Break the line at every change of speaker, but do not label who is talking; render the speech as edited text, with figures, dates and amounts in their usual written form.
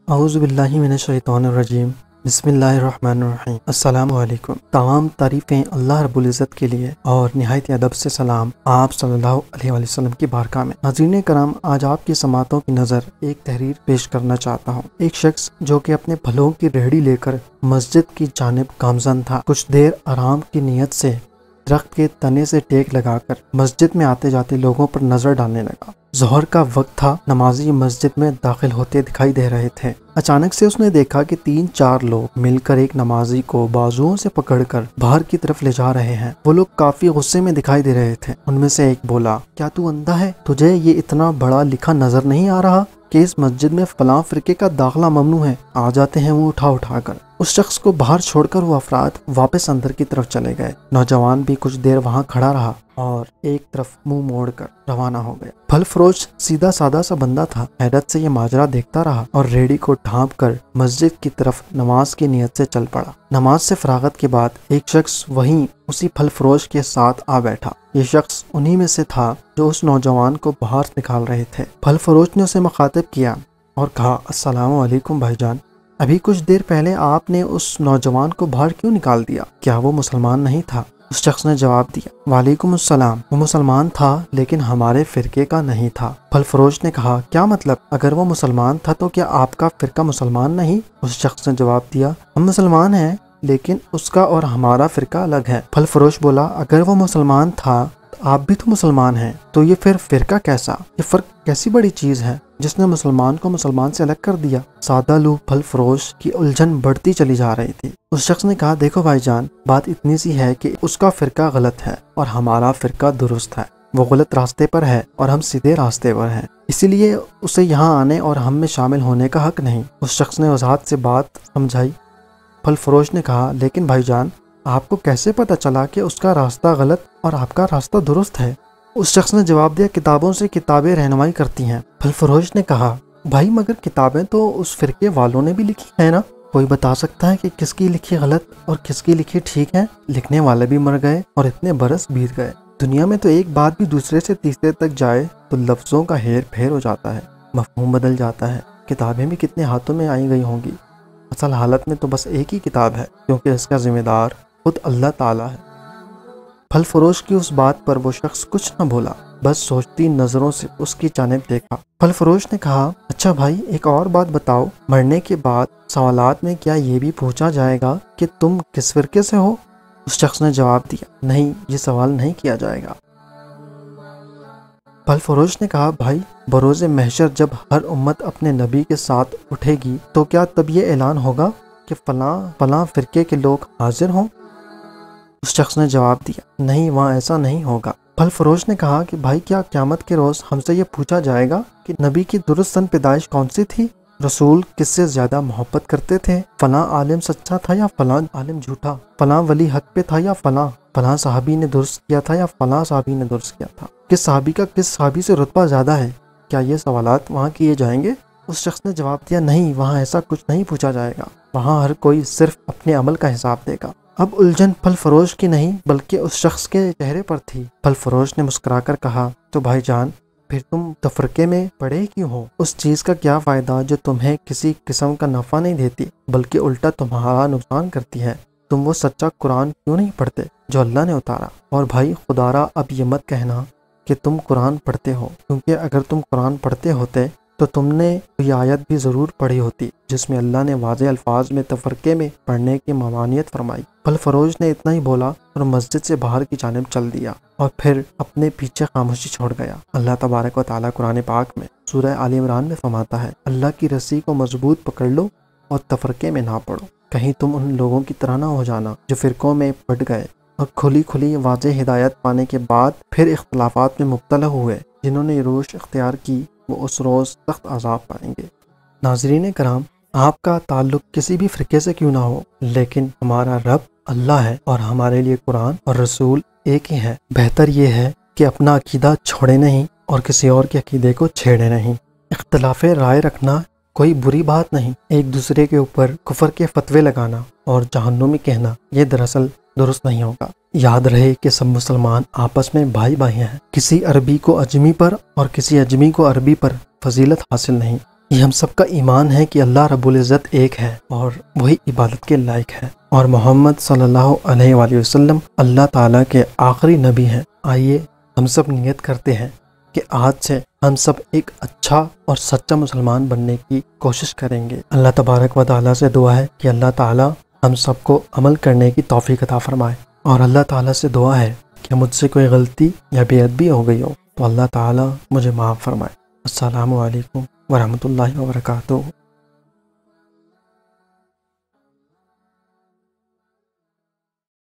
اعوذ باللہ من الشیطان الرجیم بسم اللہ الرحمن الرحیم السلام علیکم۔ تمام تعریفیں اللہ رب العزت کے لیے اور نہایت ادب سے سلام آپ صلی اللہ علیہ وآلہ وسلم کی بارگاہ میں۔ ناظرین کرام، آج آپ کی سماعتوں کی نظر ایک تحریر پیش کرنا چاہتا ہوں۔ ایک شخص جو کہ اپنے پھلوں کی ریہڑی لے کر مسجد کی جانب گامزن تھا، کچھ دیر آرام کی نیت سے درخت کے تنے سے ٹیک لگا کر مسجد میں آتے جاتے لوگوں پر نظر ڈالنے لگا۔ ظہر کا وقت تھا، نمازی مسجد میں داخل ہوتے دکھائی دے رہے تھے۔ اچانک سے اس نے دیکھا کہ 3-4 لوگ مل کر ایک نمازی کو بازوؤں سے پکڑ کر باہر کی طرف لے جا رہے ہیں۔ وہ لوگ کافی غصے میں دکھائی دے رہے تھے۔ ان میں سے ایک بولا، کیا تو اندھا ہے؟ تجھے یہ اتنا بڑا لکھا نظر نہیں آ رہا کہ اس مسجد میں فلاں فرقے کا داخلہ ممنوع ہے؟ آ جاتے ہیں وہ اٹھا کر۔ اس شخص کو باہر چھوڑ کر وہ افراد واپس اندر کی طرف چلے گئے۔ نوجوان بھی کچھ دیر وہاں کھڑا رہا اور ایک طرف منہ موڑ کر روانہ ہو گیا۔ پھل فروش سیدھا سادہ سا بندہ تھا، حیرت سے یہ ماجرا دیکھتا رہا اور ریڑھی کو ڈھانپ کر مسجد کی طرف نماز کی نیت سے چل پڑا۔ نماز سے فراغت کے بعد ایک شخص وہیں اسی پھل فروش کے ساتھ آ بیٹھا۔ یہ شخص انہی میں سے تھا جو اس نوجوان کو باہر نکال رہے تھے۔ پھل فروش نے اسے مخاطب کیا اور کہا، السلام علیکم بھائی جان، ابھی کچھ دیر پہلے آپ نے اس نوجوان کو باہر کیوں نکال دیا؟ کیا وہ مسلمان نہیں تھا؟ اس شخص نے جواب دیا، وعلیکم السلام، وہ مسلمان تھا لیکن ہمارے فرقے کا نہیں تھا۔ پھل فروش نے کہا، کیا مطلب؟ اگر وہ مسلمان تھا تو کیا آپ کا فرقہ مسلمان نہیں؟ اس شخص نے جواب دیا، ہم مسلمان ہیں لیکن اس کا اور ہمارا فرقہ الگ ہے۔ پھل فروش بولا، اگر وہ مسلمان تھا آپ بھی تو مسلمان ہیں، تو یہ پھر فرقہ کیسا؟ یہ فرق کیسی بڑی چیز ہے جس نے مسلمان کو مسلمان سے الگ کر دیا؟ سادہ لو پھل فروش کی الجھن بڑھتی چلی جا رہی تھی۔ اس شخص نے کہا، دیکھو بھائی جان، بات اتنی سی ہے کہ اس کا فرقہ غلط ہے اور ہمارا فرقہ درست ہے۔ وہ غلط راستے پر ہے اور ہم سیدھے راستے پر ہیں، اسی لیے اسے یہاں آنے اور ہم میں شامل ہونے کا حق نہیں۔ اس شخص نے وضاحت سے بات سمجھائی۔ پھل فروش نے کہا، لیکن بھائی جان، آپ کو کیسے پتہ چلا کہ اس کا راستہ غلط اور آپ کا راستہ درست ہے؟ اس شخص نے جواب دیا، کتابوں سے کتابیں رہنمائی کرتی ہیں۔ پھل فروش نے کہا، بھائی مگر کتابیں تو اس فرقے والوں نے بھی لکھی ہیں نا؟ کوئی بتا سکتا ہے کہ کس کی لکھی غلط اور کس کی لکھی ٹھیک ہے؟ لکھنے والے بھی مر گئے اور اتنے برس بیت گئے۔ دنیا میں تو ایک بات بھی دوسرے سے تیسرے تک جائے تو لفظوں کا ہیر پھیر ہو جاتا ہے، مفہوم بدل جاتا ہے۔ کتابیں بھی کتنے ہاتھوں میں آئی گئی ہوں گی، اصل حالت میں تو بس ایک ہی کتاب ہے، کیونکہ اس کا ذمہ دار خود اللہ تعالیٰ ہے۔ پھل فروش کی اس بات پر وہ شخص کچھ نہ بولا، بس سوچتی نظروں سے اس کی جانب دیکھا۔ پھل فروش نے کہا، اچھا بھائی، ایک اور بات بتاؤ، مرنے کے بعد سوالات میں کیا یہ بھی پوچھا جائے گا کہ تم کس فرقے سے ہو؟ اس شخص نے جواب دیا، نہیں، یہ سوال نہیں کیا جائے گا۔ پھل فروش نے کہا، بھائی بروز محشر جب ہر امت اپنے نبی کے ساتھ اٹھے گی تو کیا تب یہ اعلان ہوگا کہ فلاں فرقے کے لوگ حاضر ہوں؟ اس شخص نے جواب دیا، نہیں، وہاں ایسا نہیں ہوگا۔ پھل فروش نے کہا کہ بھائی کیا قیامت کے روز ہم سے یہ پوچھا جائے گا کہ نبی کی درست سن پیدائش کون سی تھی؟ رسول کس سے زیادہ محبت کرتے تھے؟ فلاں عالم سچا تھا یا فلاں عالم جھوٹا؟ فلاں ولی حق پہ تھا یا فلاں صحابی نے درست کیا تھا یا فلاں صحابی نے درست کیا تھا؟ کس صحابی کا کس صحابی سے رتبہ زیادہ ہے؟ کیا یہ سوالات وہاں کیے جائیں گے؟ اس شخص نے جواب دیا، نہیں، وہاں ایسا کچھ نہیں پوچھا جائے گا، وہاں ہر کوئی صرف اپنے عمل کا حساب دے گا۔ اب الجھن پھل فروش کی نہیں بلکہ اس شخص کے چہرے پر تھی۔ پھل فروش نے مسکرا کر کہا، تو بھائی جان، پھر تم تفرقے میں پڑے کیوں ہو؟ اس چیز کا کیا فائدہ جو تمہیں کسی قسم کا نفع نہیں دیتی بلکہ الٹا تمہارا نقصان کرتی ہے؟ تم وہ سچا قرآن کیوں نہیں پڑھتے جو اللہ نے اتارا؟ اور بھائی خدا را اب یہ مت کہنا کہ تم قرآن پڑھتے ہو، کیونکہ اگر تم قرآن پڑھتے ہوتے تو تم نے یہ آیت بھی ضرور پڑھی ہوتی جس میں اللہ نے واضح الفاظ میں تفرقے میں پڑھنے کی ممانعت فرمائی۔ پھل فروش نے اتنا ہی بولا اور مسجد سے باہر کی جانب چل دیا اور پھر اپنے پیچھے خاموشی چھوڑ گیا۔ اللہ تبارک و تعالیٰ قرآن پاک میں سورہ آل عمران میں فرماتا ہے، اللہ کی رسی کو مضبوط پکڑ لو اور تفرقے میں نہ پڑو، کہیں تم ان لوگوں کی طرح نہ ہو جانا جو فرقوں میں بٹ گئے اور کھلی واضح ہدایت پانے کے بعد پھر اختلافات میں مبتلا ہوئے۔ جنہوں نے روش اختیار کی وہ اس روز سخت عذاب پائیں گے۔ ناظرین کرام، آپ کا تعلق کسی بھی فرقے سے کیوں نہ ہو، لیکن ہمارا رب اللہ ہے اور ہمارے لیے قرآن اور رسول ایک ہی ہے۔ بہتر یہ ہے کہ اپنا عقیدہ چھوڑے نہیں اور کسی اور کے عقیدے کو چھیڑے نہیں۔ اختلاف رائے رکھنا کوئی بری بات نہیں، ایک دوسرے کے اوپر کفر کے فتوے لگانا اور جہنمی کہنا یہ دراصل درست نہیں ہوگا۔ یاد رہے کہ سب مسلمان آپس میں بھائی ہیں، کسی عربی کو اجمی پر اور کسی اجمی کو عربی پر فضیلت حاصل نہیں۔ یہ ہم سب کا ایمان ہے کہ اللہ رب العزت ایک ہے اور وہی عبادت کے لائق ہے، اور محمد صلی اللہ علیہ وآلہ وسلم اللہ تعالیٰ کے آخری نبی ہیں۔ آئیے ہم سب نیت کرتے ہیں کہ آج سے ہم سب ایک اچھا اور سچا مسلمان بننے کی کوشش کریں گے۔ اللہ تبارک و تعالیٰ سے دعا ہے کہ اللہ تعالیٰ ہم سب کو عمل کرنے کی توفیق عطا فرمائے، اور اللہ تعالیٰ سے دعا ہے کہ مجھ سے کوئی غلطی یا بے ادبی ہو گئی ہو تو اللہ تعالیٰ مجھے معاف فرمائے۔ السلام علیکم ورحمۃ اللہ وبرکاتہ۔